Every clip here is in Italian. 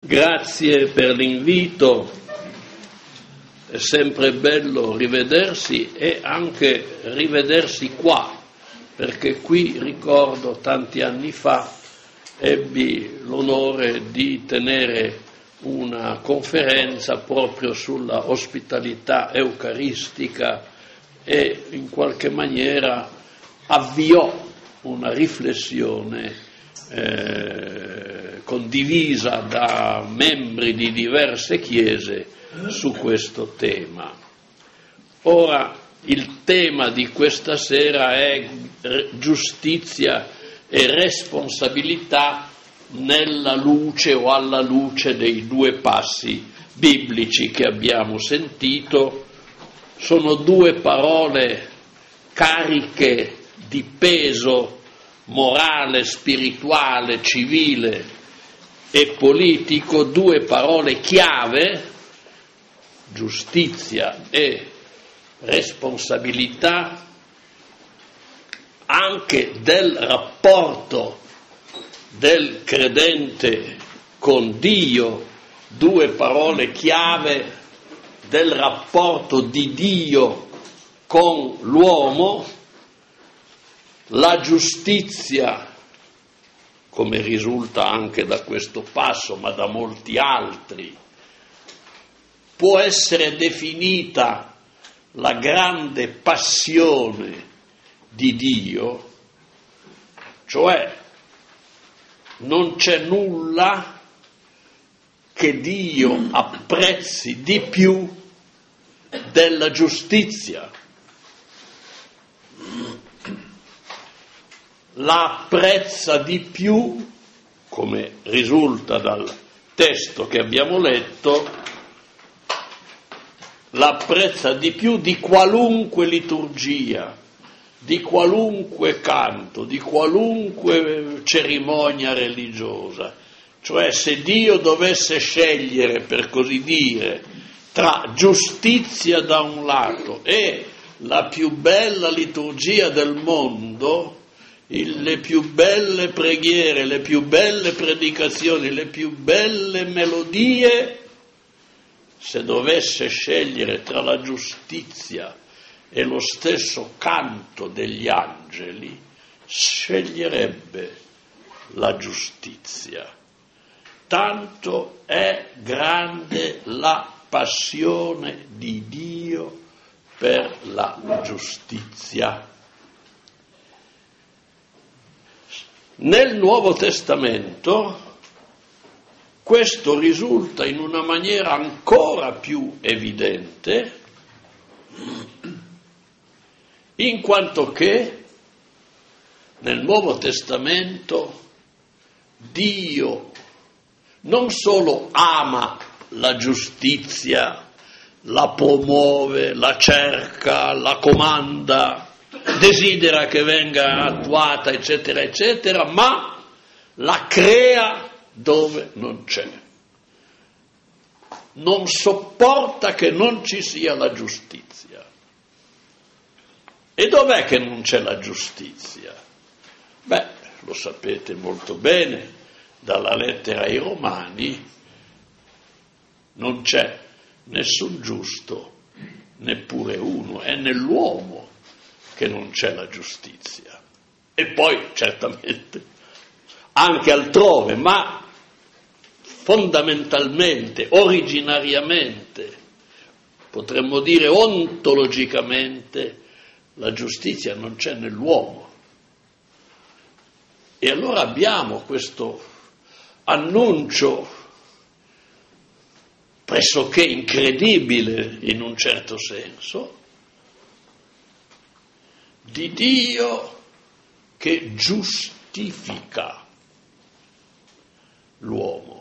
Grazie per l'invito, è sempre bello rivedersi e anche rivedersi qua, perché qui ricordo tanti anni fa ebbi l'onore di tenere una conferenza proprio sulla ospitalità eucaristica e in qualche maniera avviò una riflessione condivisa da membri di diverse chiese su questo tema. Ora, il tema di questa sera è giustizia e responsabilità nella luce o alla luce dei due passi biblici che abbiamo sentito. Sono due parole cariche di peso morale, spirituale, civile e politico, due parole chiave, giustizia e responsabilità, anche del rapporto del credente con Dio, due parole chiave del rapporto di Dio con l'uomo. La giustizia, come risulta anche da questo passo, ma da molti altri, può essere definita la grande passione di Dio, cioè non c'è nulla che Dio apprezzi di più della giustizia. La apprezza di più, come risulta dal testo che abbiamo letto, l'apprezza di più di qualunque liturgia, di qualunque canto, di qualunque cerimonia religiosa. Cioè, se Dio dovesse scegliere, per così dire, tra giustizia da un lato e la più bella liturgia del mondo, le più belle preghiere, le più belle predicazioni, le più belle melodie, se dovesse scegliere tra la giustizia e lo stesso canto degli angeli, sceglierebbe la giustizia. Tanto è grande la passione di Dio per la giustizia. Nel Nuovo Testamento questo risulta in una maniera ancora più evidente, in quanto che nel Nuovo Testamento Dio non solo ama la giustizia, la promuove, la cerca, la comanda, desidera che venga attuata, eccetera, eccetera, ma la crea dove non c'è. Non sopporta che non ci sia la giustizia. E dov'è che non c'è la giustizia? Beh, lo sapete molto bene, dalla lettera ai Romani non c'è nessun giusto, neppure uno, è nell'uomo che non c'è la giustizia. E poi, certamente, anche altrove, ma fondamentalmente, originariamente, potremmo dire ontologicamente, la giustizia non c'è nell'uomo. E allora abbiamo questo annuncio pressoché incredibile in un certo senso di Dio che giustifica l'uomo.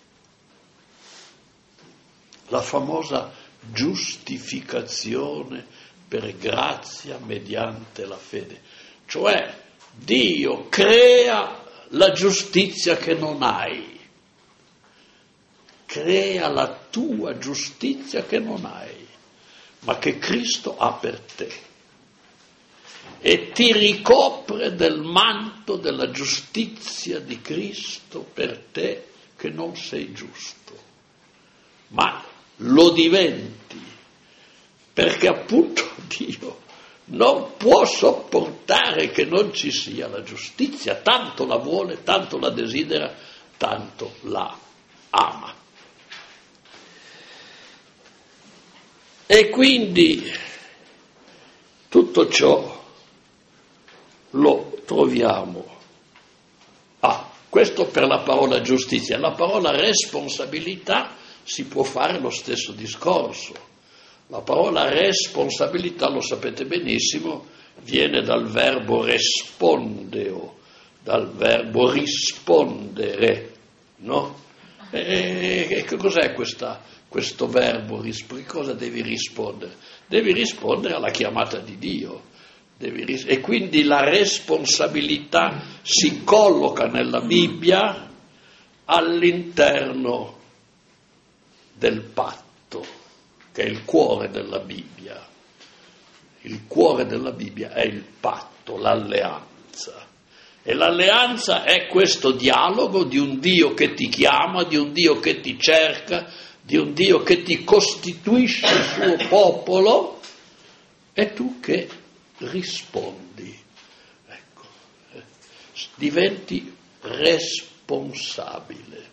La famosa giustificazione per grazia mediante la fede. Cioè Dio crea la giustizia che non hai. Crea la tua giustizia che non hai, ma che Cristo ha per te. E ti ricopre del manto della giustizia di Cristo per te che non sei giusto, ma lo diventi, perché appunto Dio non può sopportare che non ci sia la giustizia, tanto la vuole, tanto la desidera, tanto la ama. E quindi tutto ciò lo troviamo. Questo per la parola giustizia. La parola responsabilità si può fare lo stesso discorso. La parola responsabilità, lo sapete benissimo, viene dal verbo respondeo, dal verbo rispondere, no? E che cos'è questo verbo? Cosa devi rispondere? Devi rispondere alla chiamata di Dio. E quindi la responsabilità si colloca nella Bibbia all'interno del patto, che è il cuore della Bibbia. Il cuore della Bibbia è il patto, l'alleanza. E l'alleanza è questo dialogo di un Dio che ti chiama, di un Dio che ti cerca, di un Dio che ti costituisce il suo popolo, e tu che rispondi. Ecco, diventi responsabile,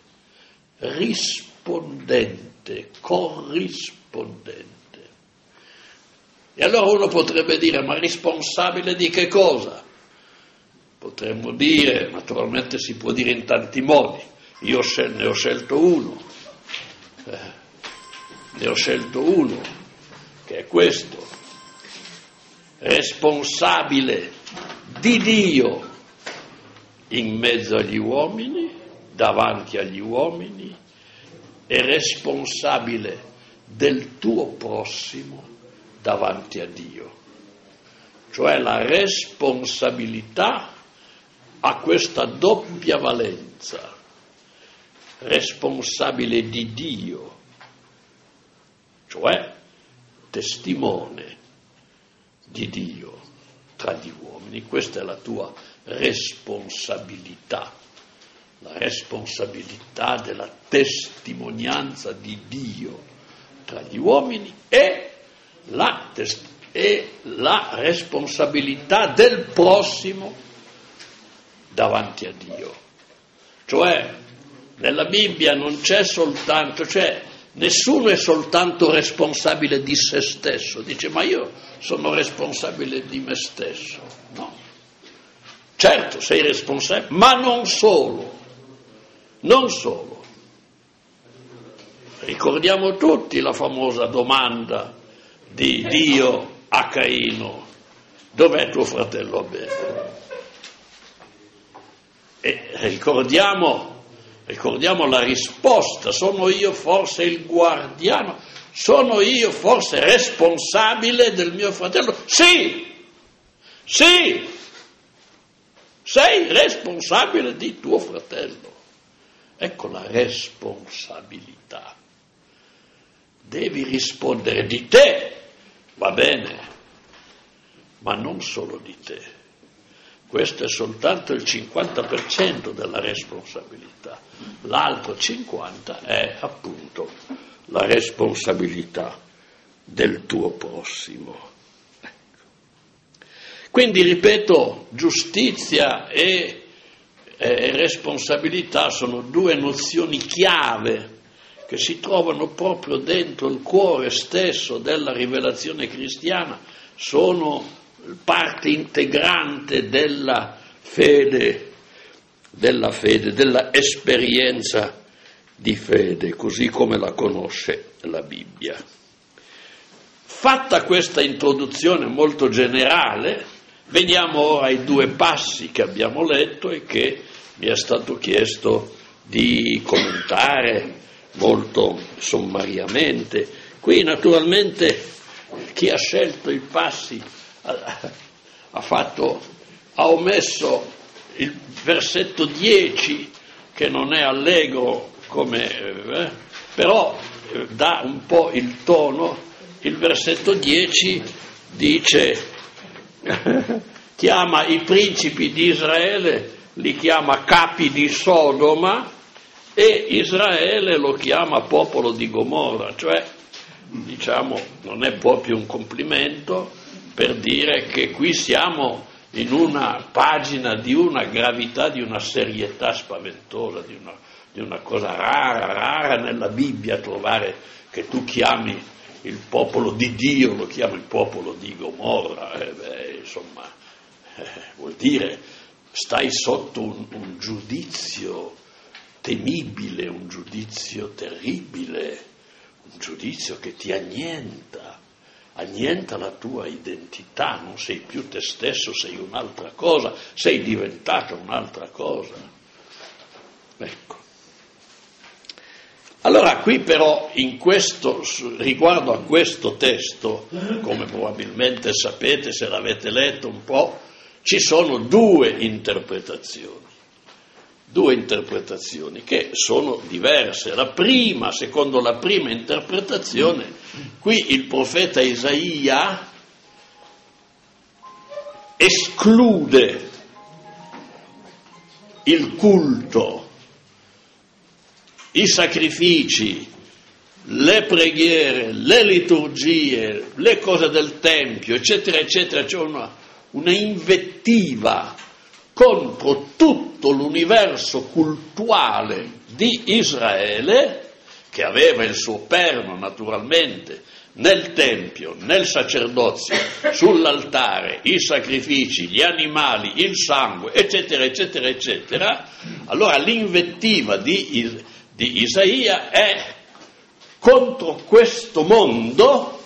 rispondente, corrispondente. E allora uno potrebbe dire, ma responsabile di che cosa? Potremmo dire, naturalmente si può dire in tanti modi, io ne ho scelto uno, che è questo: responsabile di Dio in mezzo agli uomini, davanti agli uomini, e responsabile del tuo prossimo davanti a Dio. Cioè la responsabilità ha questa doppia valenza: responsabile di Dio, cioè testimone di Dio tra gli uomini. Questa è la tua responsabilità, la responsabilità della testimonianza di Dio tra gli uomini e la responsabilità del prossimo davanti a Dio. Cioè nella Bibbia non c'è soltanto, nessuno è soltanto responsabile di se stesso, dice ma io sono responsabile di me stesso. No, certo sei responsabile, ma non solo. Ricordiamo tutti la famosa domanda di Dio a Caino: dov'è tuo fratello Abele? E ricordiamo la risposta: sono io forse il guardiano? Sono io forse responsabile del mio fratello? Sì, sei responsabile di tuo fratello. Ecco la responsabilità. Devi rispondere di te, va bene, ma non solo di te. Questo è soltanto il 50% della responsabilità. L'altro 50% è appunto la responsabilità del tuo prossimo. Ecco. Quindi, ripeto, giustizia e responsabilità sono due nozioni chiave che si trovano proprio dentro il cuore stesso della rivelazione cristiana, sono parte integrante della fede, della esperienza di fede, così come la conosce la Bibbia. Fatta questa introduzione molto generale, veniamo ora ai due passi che abbiamo letto e che mi è stato chiesto di commentare molto sommariamente. Qui naturalmente chi ha scelto i passi ha omesso il versetto 10, che non è allegro però dà un po' il tono. Il versetto 10 dice chiama i principi di Israele, li chiama capi di Sodoma e Israele lo chiama popolo di Gomorra, cioè, diciamo, non è proprio un complimento per dire che qui siamo in una pagina di una gravità, di una serietà spaventosa, di una cosa rara nella Bibbia, trovare che tu chiami il popolo di Dio, lo chiami il popolo di Gomorra, insomma, vuol dire stai sotto un giudizio temibile, un giudizio terribile, un giudizio che ti annienta la tua identità, non sei più te stesso, sei un'altra cosa, sei diventata un'altra cosa. Ecco. Allora qui però riguardo a questo testo, come probabilmente sapete se l'avete letto un po', ci sono due interpretazioni che sono diverse. Secondo la prima interpretazione, qui il profeta Isaia esclude il culto, i sacrifici, le preghiere, le liturgie, le cose del Tempio, eccetera, eccetera. C'è una invettiva contro tutto l'universo cultuale di Israele, che aveva il suo perno naturalmente nel Tempio, nel sacerdozio, sull'altare, i sacrifici, gli animali, il sangue, eccetera, eccetera, eccetera. Allora l'invettiva di Isaia è contro questo mondo,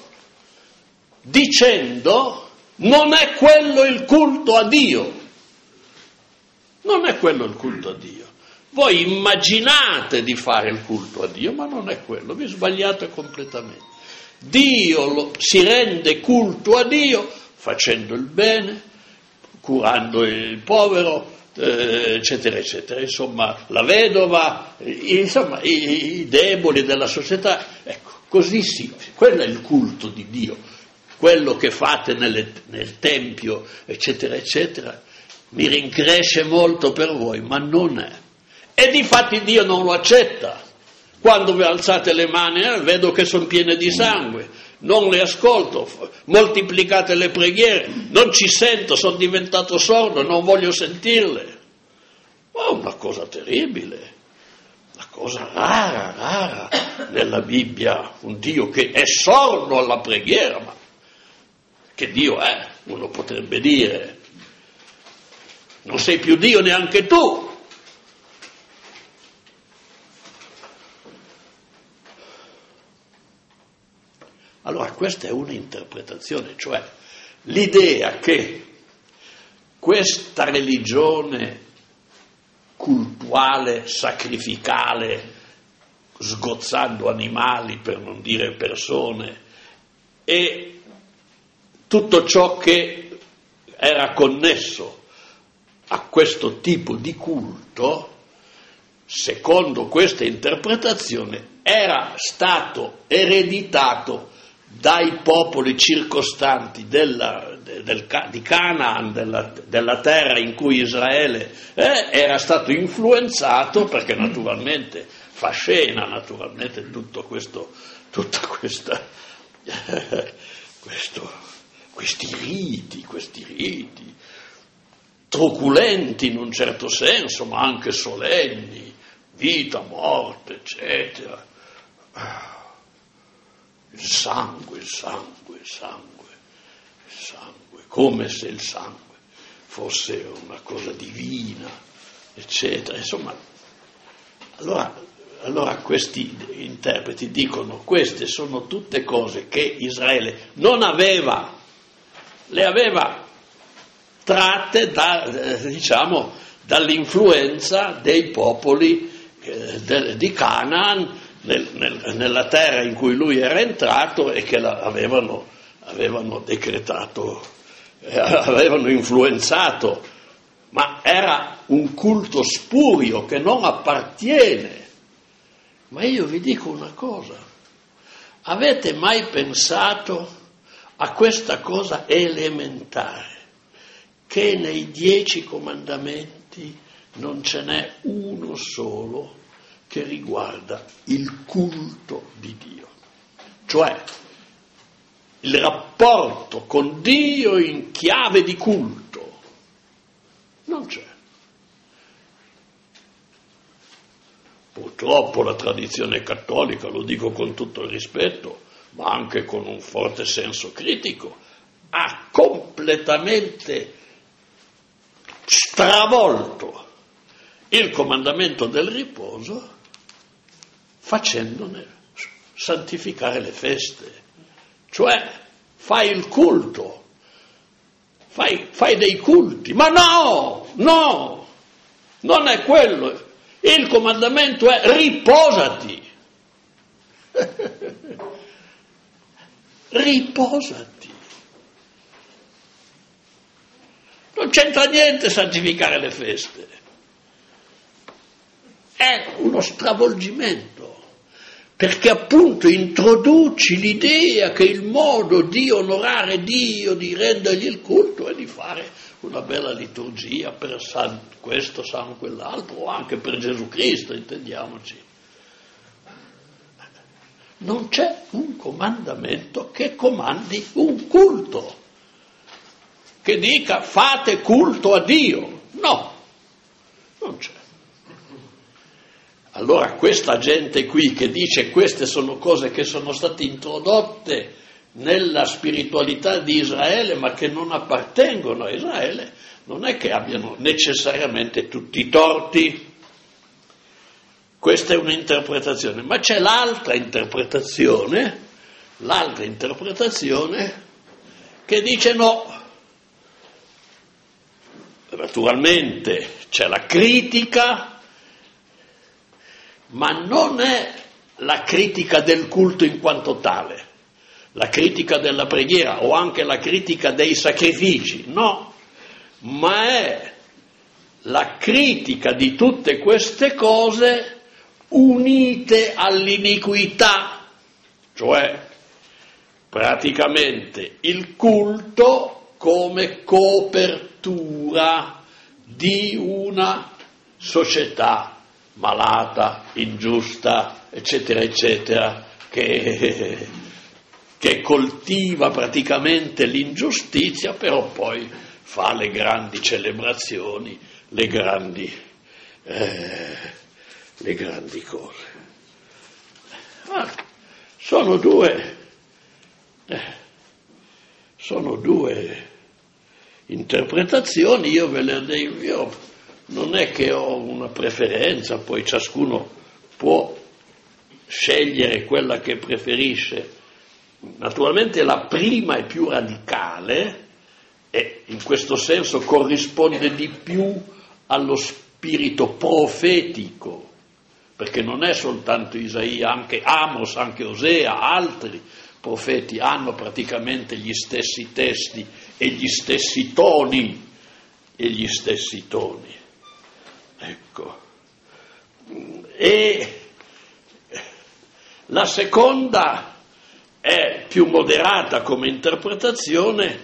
dicendo non è quello il culto a Dio. Non è quello il culto a Dio. Voi immaginate di fare il culto a Dio, ma non è quello, vi sbagliate completamente. Dio si rende culto a Dio facendo il bene, curando il povero, eccetera, eccetera. Insomma, la vedova, insomma, i deboli della società. Ecco, così sì, quello è il culto di Dio. Quello che fate nel Tempio, eccetera, eccetera, mi rincresce molto per voi, ma non è. E difatti Dio non lo accetta. Quando vi alzate le mani, vedo che sono piene di sangue, non le ascolto, moltiplicate le preghiere, non ci sento, sono diventato sordo, non voglio sentirle. Ma è una cosa terribile, una cosa rara nella Bibbia, un Dio che è sordo alla preghiera, ma che Dio è? Uno potrebbe dire, non sei più Dio neanche tu. Allora questa è un'interpretazione, cioè l'idea che questa religione cultuale, sacrificale, sgozzando animali per non dire persone, e tutto ciò che era connesso a questo tipo di culto, secondo questa interpretazione, era stato ereditato dai popoli circostanti di Canaan, della terra in cui Israele era stato influenzato, perché naturalmente fa scena naturalmente questi riti truculenti in un certo senso, ma anche solenni, vita, morte, eccetera. Il sangue, come se il sangue fosse una cosa divina, eccetera. Insomma, allora questi interpreti dicono: queste sono tutte cose che Israele non aveva, le aveva tratte dall'influenza dei popoli di Canaan, nella terra in cui lui era entrato e che avevano decretato, avevano influenzato, ma era un culto spurio che non appartiene. Ma io vi dico una cosa: avete mai pensato a questa cosa elementare, che nei 10 comandamenti non ce n'è uno solo che riguarda il culto di Dio, cioè il rapporto con Dio in chiave di culto. Non c'è. Purtroppo la tradizione cattolica, lo dico con tutto il rispetto, ma anche con un forte senso critico, ha completamente stravolto il comandamento del riposo facendone santificare le feste. Cioè fai il culto, fai dei culti, ma no, non è quello. Il comandamento è riposati. Riposati. Non c'entra niente santificare le feste. È uno stravolgimento, perché appunto introduci l'idea che il modo di onorare Dio, di rendergli il culto, è di fare una bella liturgia per San questo, San quell'altro, o anche per Gesù Cristo, intendiamoci. Non c'è un comandamento che comandi un culto, che dica fate culto a Dio. No, non c'è. Allora questa gente qui che dice queste sono cose che sono state introdotte nella spiritualità di Israele ma che non appartengono a Israele, non è che abbiano necessariamente tutti i torti. Questa è un'interpretazione, ma c'è l'altra interpretazione che dice no. Naturalmente c'è la critica, ma non è la critica del culto in quanto tale, la critica della preghiera o anche la critica dei sacrifici, no, ma è la critica di tutte queste cose unite all'iniquità, cioè praticamente il culto come copertura di una società malata, ingiusta, eccetera, eccetera, che coltiva praticamente l'ingiustizia, però poi fa le grandi celebrazioni, le grandi cose. Sono due interpretazioni, io non è che ho una preferenza, poi ciascuno può scegliere quella che preferisce. Naturalmente la prima è più radicale e in questo senso corrisponde di più allo spirito profetico, perché non è soltanto Isaia, anche Amos, anche Osea, altri profeti hanno praticamente gli stessi testi e gli stessi toni. Ecco. E la seconda è più moderata come interpretazione,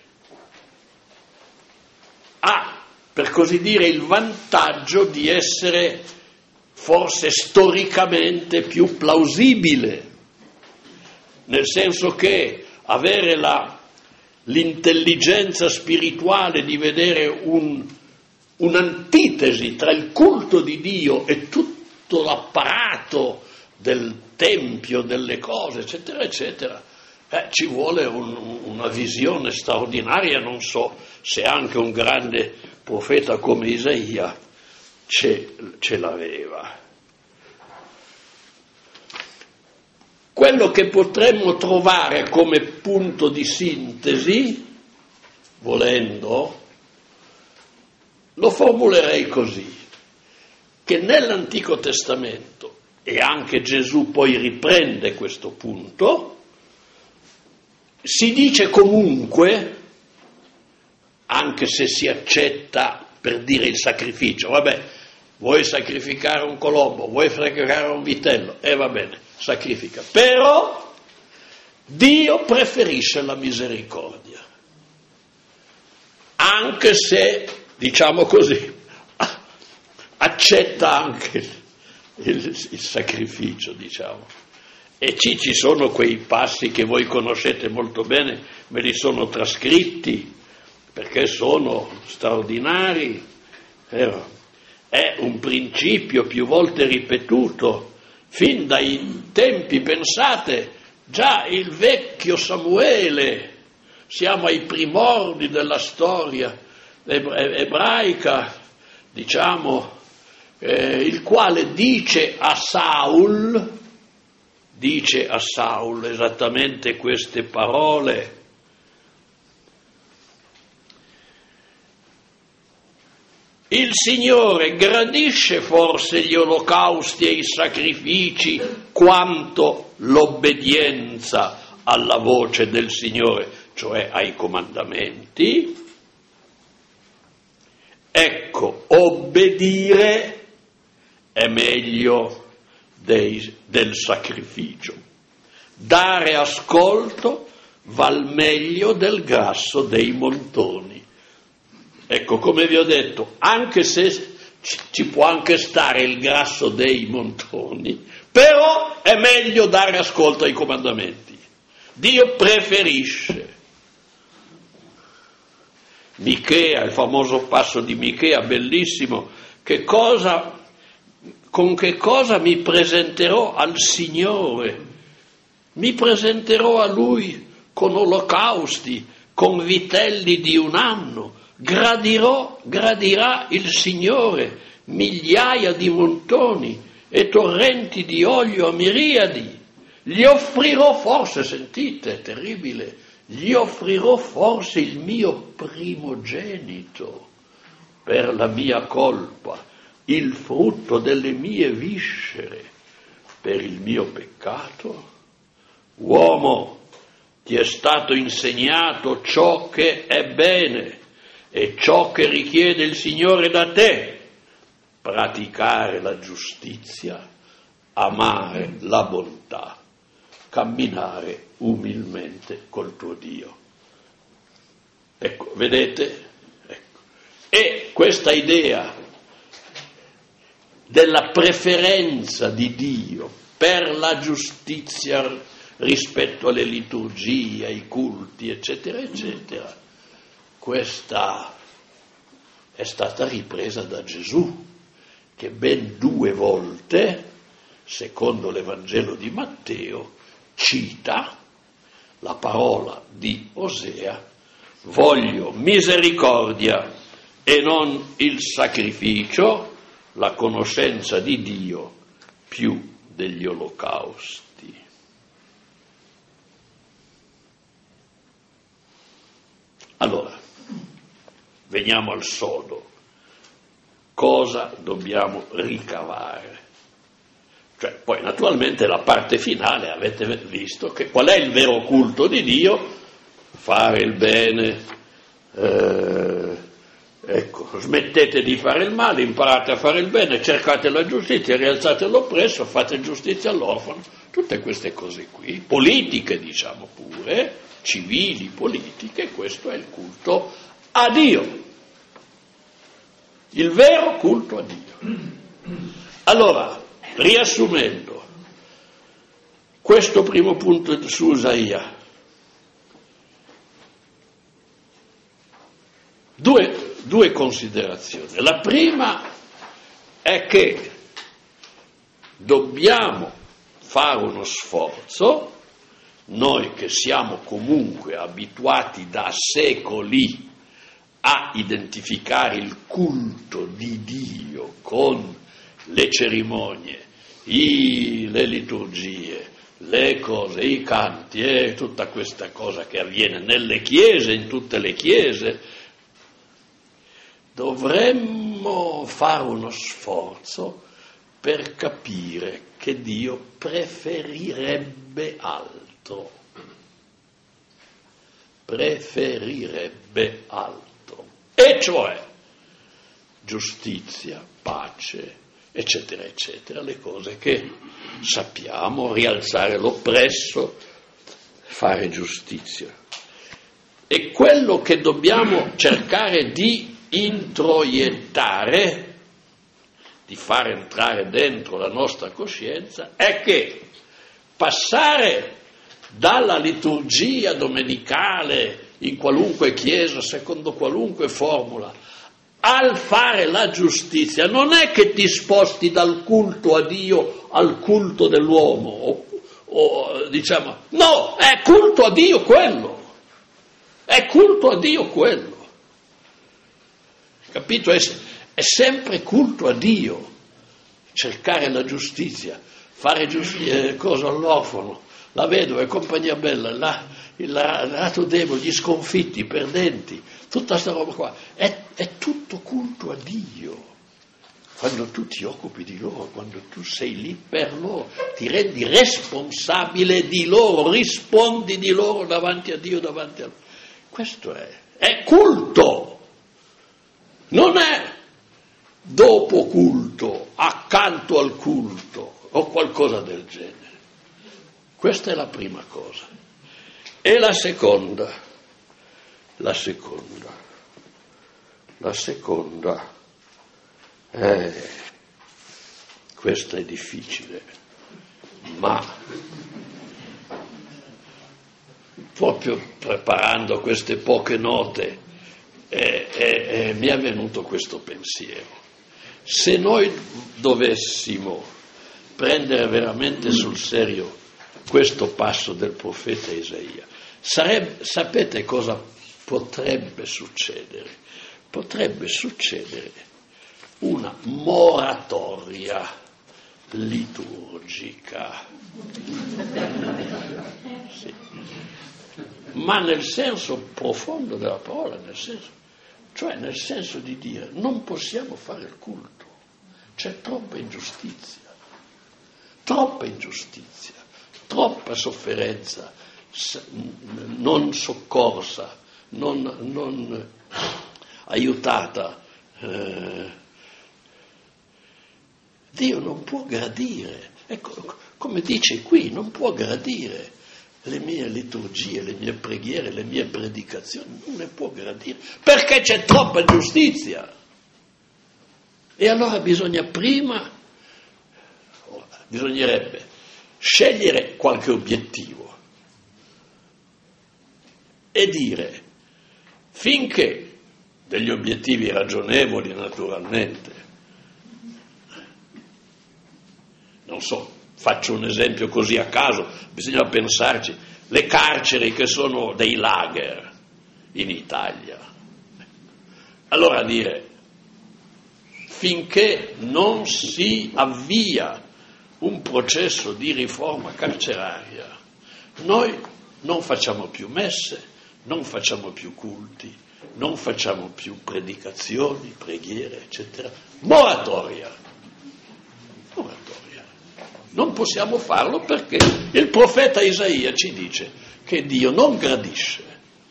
ha, per così dire, il vantaggio di essere forse storicamente più plausibile, nel senso che avere l'intelligenza spirituale di vedere un'antitesi tra il culto di Dio e tutto l'apparato del tempio, delle cose, eccetera, eccetera, ci vuole una visione straordinaria. Non so se anche un grande profeta come Isaia ce l'aveva. Quello che potremmo trovare come punto di sintesi, volendo, lo formulerei così, che nell'Antico Testamento, e anche Gesù poi riprende questo punto, si dice comunque, anche se si accetta per dire il sacrificio, vabbè, vuoi sacrificare un colombo, vuoi sacrificare un vitello, va bene, sacrifica, però Dio preferisce la misericordia, anche se, diciamo così, accetta anche il sacrificio, diciamo. E ci sono quei passi che voi conoscete molto bene, me li sono trascritti, perché sono straordinari. È un principio più volte ripetuto, fin dai tempi, pensate, già il vecchio Samuele, siamo ai primordi della storia ebraica, diciamo, il quale dice a Saul esattamente queste parole: il Signore gradisce forse gli olocausti e i sacrifici quanto l'obbedienza alla voce del Signore, cioè ai comandamenti? Ecco, obbedire è meglio del sacrificio. Dare ascolto val meglio del grasso dei montoni. Ecco, come vi ho detto, anche se ci può anche stare il grasso dei montoni, però è meglio dare ascolto ai comandamenti. Dio preferisce. Michea, il famoso passo di Michea, bellissimo, con che cosa mi presenterò al Signore? Mi presenterò a Lui con olocausti, con vitelli di un anno. Gradirà il Signore migliaia di montoni e torrenti di olio a miriadi. Gli offrirò forse, sentite, è terribile, gli offrirò forse il mio primogenito per la mia colpa, il frutto delle mie viscere per il mio peccato. Uomo, ti è stato insegnato ciò che è bene e ciò che richiede il Signore da te: praticare la giustizia, amare la bontà, camminare umilmente col tuo Dio. Ecco, vedete? Ecco. E questa idea della preferenza di Dio per la giustizia rispetto alle liturgie, ai culti, eccetera, eccetera, questa è stata ripresa da Gesù, che ben 2 volte, secondo l'Evangelo di Matteo, cita la parola di Osea: voglio misericordia e non il sacrificio, la conoscenza di Dio più degli olocausti. Allora, veniamo al sodo. Cosa dobbiamo ricavare? Cioè, poi naturalmente la parte finale, avete visto che qual è il vero culto di Dio? Fare il bene, ecco, smettete di fare il male, imparate a fare il bene, cercate la giustizia, rialzate l'oppresso, fate giustizia all'orfano, tutte queste cose qui, politiche diciamo pure, civili, politiche, questo è il culto a Dio, il vero culto a Dio. Allora, riassumendo, questo primo punto su Osaia, due considerazioni. La prima è che dobbiamo fare uno sforzo, noi che siamo comunque abituati da secoli a identificare il culto di Dio con le cerimonie, le liturgie, le cose, i canti e tutta questa cosa che avviene nelle chiese, in tutte le chiese, dovremmo fare uno sforzo per capire che Dio preferirebbe altro. Preferirebbe altro. E cioè giustizia, pace, eccetera, eccetera, le cose che sappiamo, rialzare l'oppresso, fare giustizia. E quello che dobbiamo cercare di introiettare di far entrare dentro la nostra coscienza, è che passare dalla liturgia domenicale in qualunque chiesa, secondo qualunque formula, al fare la giustizia, non è che ti sposti dal culto a Dio al culto dell'uomo, o diciamo, no, è culto a Dio quello, è culto a Dio quello, capito? È sempre culto a Dio, cercare la giustizia, fare cosa all'orfano, la vedova e compagnia bella, il lato debole, gli sconfitti, i perdenti, tutta questa roba qua, è tutto culto a Dio. Quando tu ti occupi di loro, quando tu sei lì per loro, ti rendi responsabile di loro, rispondi di loro davanti a Dio, davanti a loro. Questo è culto, non è dopo culto, accanto al culto o qualcosa del genere. Questa è la prima cosa. E la seconda, questa è difficile, ma proprio preparando queste poche note mi è venuto questo pensiero. Se noi dovessimo prendere veramente sul serio questo passo del profeta Isaia, sapete cosa potrebbe succedere? Potrebbe succedere una moratoria liturgica. Sì. Ma nel senso profondo della parola, nel senso di dire non possiamo fare il culto, c'è troppa ingiustizia, troppa sofferenza non soccorsa, non aiutata. Dio non può gradire, ecco, come dice qui, non può gradire le mie liturgie, le mie preghiere, le mie predicazioni, non le può gradire, perché c'è troppa giustizia. E allora bisognerebbe scegliere qualche obiettivo e dire, finché degli obiettivi ragionevoli naturalmente, non so, faccio un esempio così a caso, bisogna pensarci, le carceri che sono dei lager in Italia. Allora dire, finché non si avvia un processo di riforma carceraria, noi non facciamo più messe, non facciamo più culti, non facciamo più predicazioni, preghiere, eccetera. Moratoria. Non possiamo farlo perché il profeta Isaia ci dice che Dio non gradisce.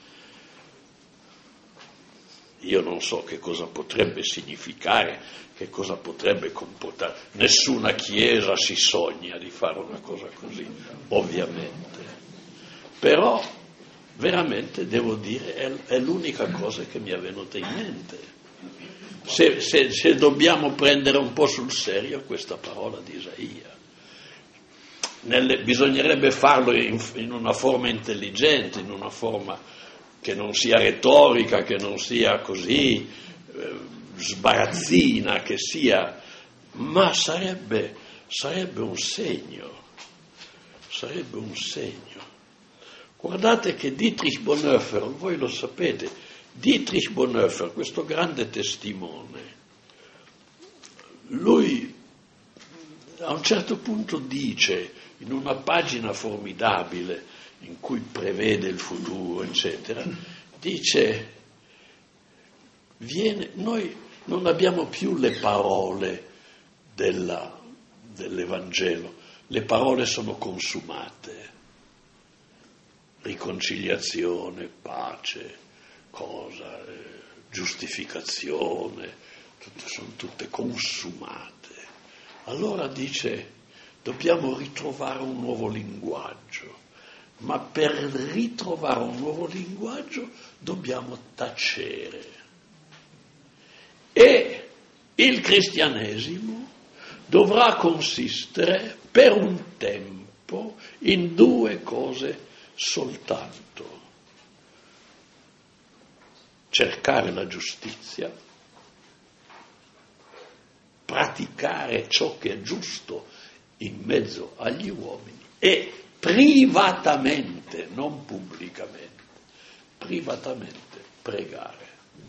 Io non so che cosa potrebbe significare, che cosa potrebbe comportare. Nessuna chiesa si sogna di fare una cosa così, ovviamente. Però, veramente, devo dire, è l'unica cosa che mi è venuta in mente. Se dobbiamo prendere un po' sul serio questa parola di Isaia. Bisognerebbe farlo in una forma intelligente, in una forma che non sia retorica, che non sia così sbarazzina, che sia, ma sarebbe un segno, Guardate che Dietrich Bonhoeffer, voi lo sapete, Dietrich Bonhoeffer, questo grande testimone, lui a un certo punto dice, in una pagina formidabile in cui prevede il futuro, eccetera, dice, noi non abbiamo più le parole dell'Evangelo, le parole sono consumate, riconciliazione, pace, giustificazione, sono tutte consumate. Allora dice, dobbiamo ritrovare un nuovo linguaggio, ma per ritrovare un nuovo linguaggio dobbiamo tacere. E il cristianesimo dovrà consistere per un tempo in due cose soltanto: cercare la giustizia, praticare ciò che è giusto in mezzo agli uomini, e privatamente, non pubblicamente, privatamente pregare.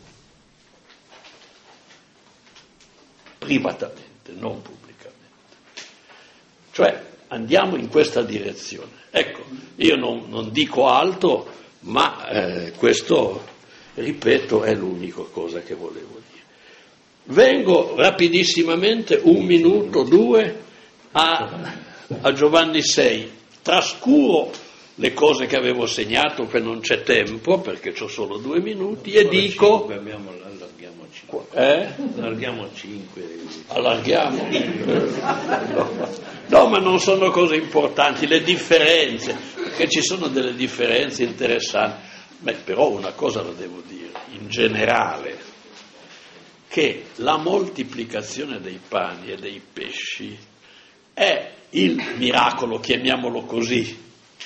Privatamente, non pubblicamente. Cioè andiamo in questa direzione. Ecco, io non dico altro, ma questo, ripeto, è l'unica cosa che volevo dire. Vengo rapidissimamente, 1 minuto, 2, a Giovanni 6. Trascuro le cose che avevo segnato, che non c'è tempo, perché ho solo 2 minuti, e dico... Allarghiamo 5. Allarghiamo 5. Allarghiamo? No, ma non sono cose importanti, le differenze, perché ci sono delle differenze interessanti. Beh, però una cosa la devo dire, in generale, che la moltiplicazione dei pani e dei pesci è il miracolo, chiamiamolo così,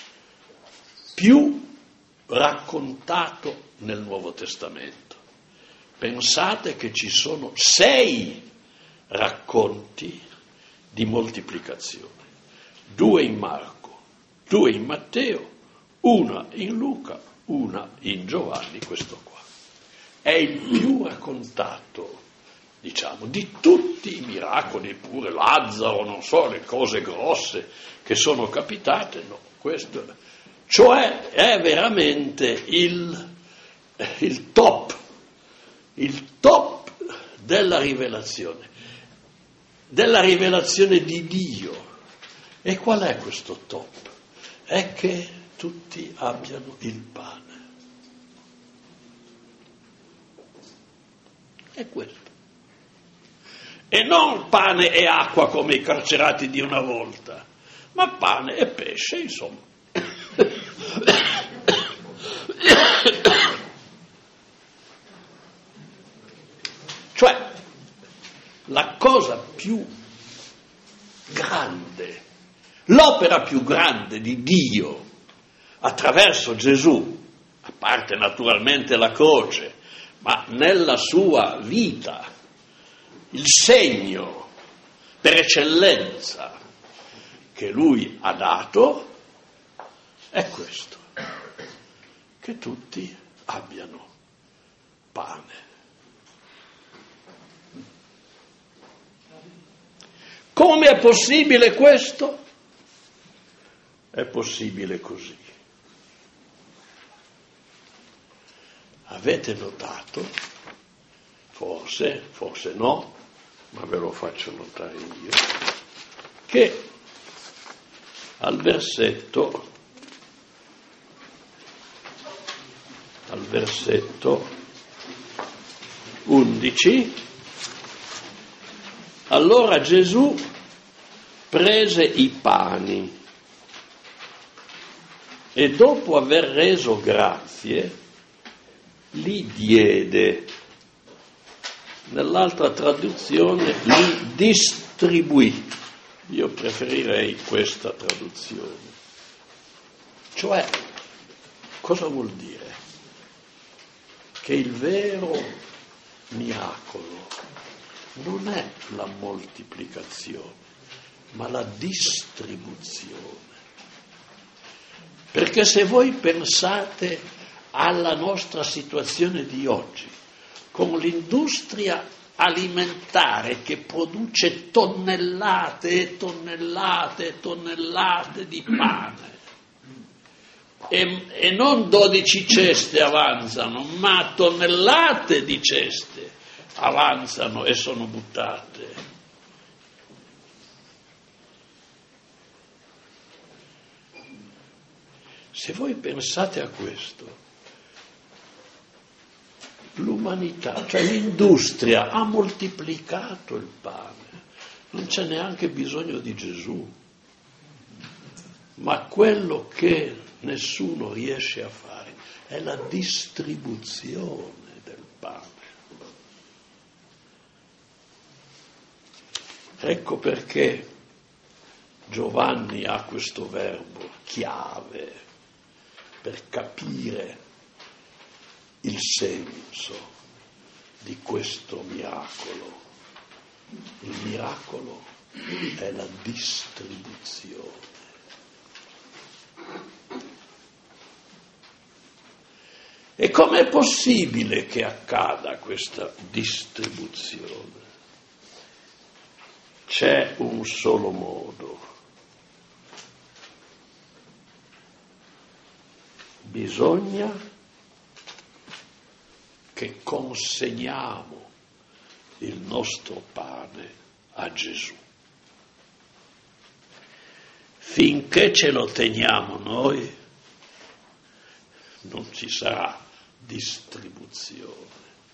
più raccontato nel Nuovo Testamento. Pensate che ci sono 6 racconti di moltiplicazione, 2 in Marco, 2 in Matteo, 1 in Luca, 1 in Giovanni, questo qua. È il più raccontato, diciamo, di tutti i miracoli, pure Lazzaro, non so, le cose grosse che sono capitate, no, questo, cioè è veramente il top della rivelazione di Dio. E qual è questo top? È che tutti abbiano il pane. È questo. E non pane e acqua come i carcerati di una volta, ma pane e pesce, insomma. Cioè, la cosa più grande, l'opera più grande di Dio attraverso Gesù, a parte naturalmente la croce, ma nella sua vita, il segno per eccellenza che lui ha dato è questo, che tutti abbiano pane. Come è possibile questo? È possibile così. Avete notato, forse no, ma ve lo faccio notare io, che al versetto 11, allora Gesù prese i pani e dopo aver reso grazie li diede. Nell'altra traduzione li distribuì. Io preferirei questa traduzione. Cioè, cosa vuol dire? Che il vero miracolo non è la moltiplicazione, ma la distribuzione. Perché se voi pensate alla nostra situazione di oggi, con l'industria alimentare che produce tonnellate e tonnellate e tonnellate di pane, e non 12 ceste avanzano, ma tonnellate di ceste avanzano e sono buttate. Se voi pensate a questo, l'umanità, cioè l'industria, ha moltiplicato il pane, non c'è neanche bisogno di Gesù, ma quello che nessuno riesce a fare è la distribuzione del pane. Ecco perché Giovanni ha questo verbo chiave per capire il senso di questo miracolo. Il miracolo è la distribuzione. E com'è possibile che accada questa distribuzione? C'è un solo modo. Bisogna che consegniamo il nostro pane a Gesù. Finché ce lo teniamo noi, non ci sarà distribuzione.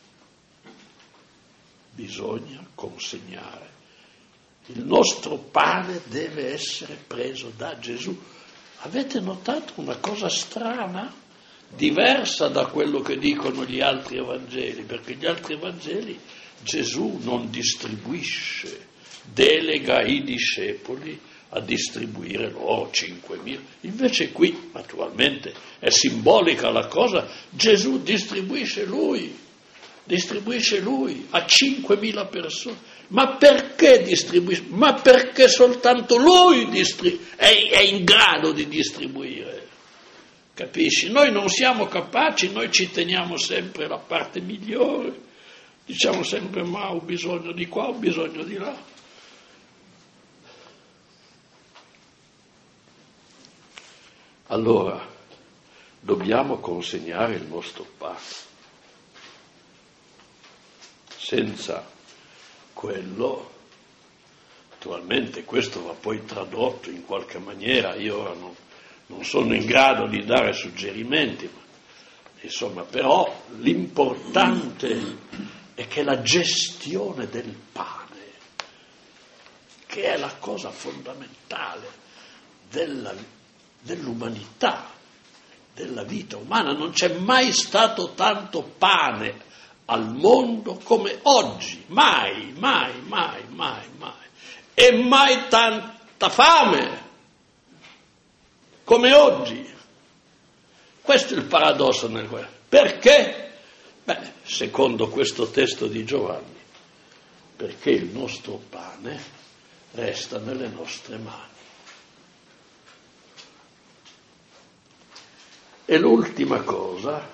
Bisogna consegnare. Il nostro pane deve essere preso da Gesù. Avete notato una cosa strana? Diversa da quello che dicono gli altri Evangeli, perché gli altri Evangeli Gesù non distribuisce, delega i discepoli a distribuire loro 5.000. Invece qui, naturalmente, è simbolica la cosa, Gesù distribuisce lui a 5.000 persone. Ma perché distribuisce? Ma perché soltanto lui è in grado di distribuire. Capisci? Noi non siamo capaci, noi ci teniamo sempre la parte migliore, diciamo sempre ma ho bisogno di qua, ho bisogno di là. Allora, dobbiamo consegnare il nostro pane. Senza quello, naturalmente questo va poi tradotto in qualche maniera, io ora non sono in grado di dare suggerimenti, ma, insomma, però l'importante è che la gestione del pane, che è la cosa fondamentale dell'umanità, della vita umana, non c'è mai stato tanto pane al mondo come oggi, mai, e mai tanta fame come oggi. Questo è il paradosso perché? Secondo questo testo di Giovanni, perché il nostro pane resta nelle nostre mani. E l'ultima cosa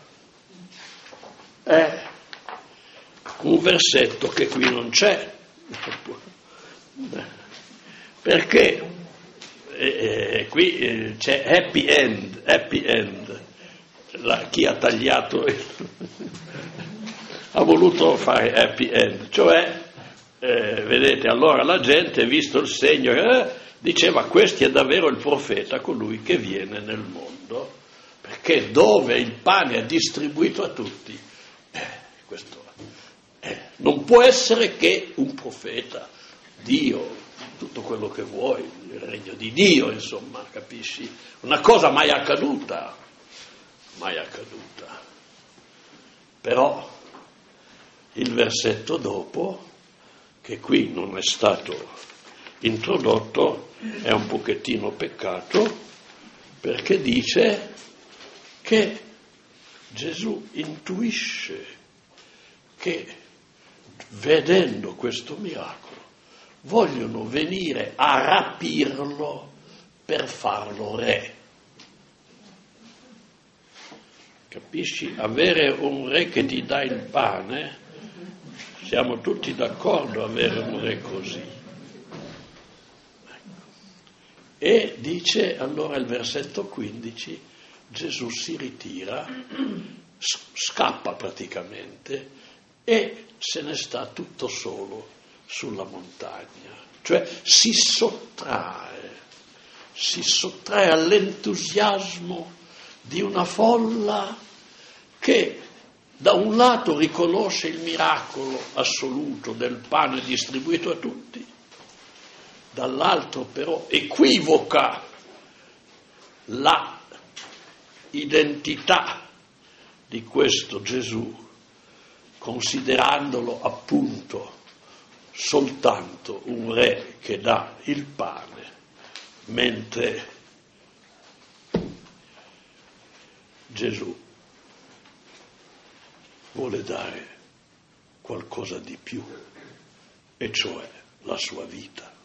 è un versetto che qui non c'è, perché qui c'è happy end. Chi ha tagliato ha voluto fare happy end, cioè vedete, allora la gente, visto il segno, diceva questi è davvero il profeta, colui che viene nel mondo, perché dove il pane è distribuito a tutti, questo non può essere che un profeta, Dio, tutto quello che vuoi, il regno di Dio, insomma, capisci? Una cosa mai accaduta. Però il versetto dopo, che qui non è stato introdotto, è un pochettino peccato, perché dice che Gesù intuisce che vedendo questo miracolo vogliono venire a rapirlo per farlo re. Capisci? Avere un re che ti dà il pane, siamo tutti d'accordo avere un re così. E dice allora il versetto 15, Gesù si ritira, scappa praticamente e se ne sta tutto solo sulla montagna, cioè si sottrae all'entusiasmo di una folla che da un lato riconosce il miracolo assoluto del pane distribuito a tutti, dall'altro però equivoca la identità di questo Gesù, considerandolo appunto soltanto un re che dà il pane, mentre Gesù vuole dare qualcosa di più, e cioè la sua vita.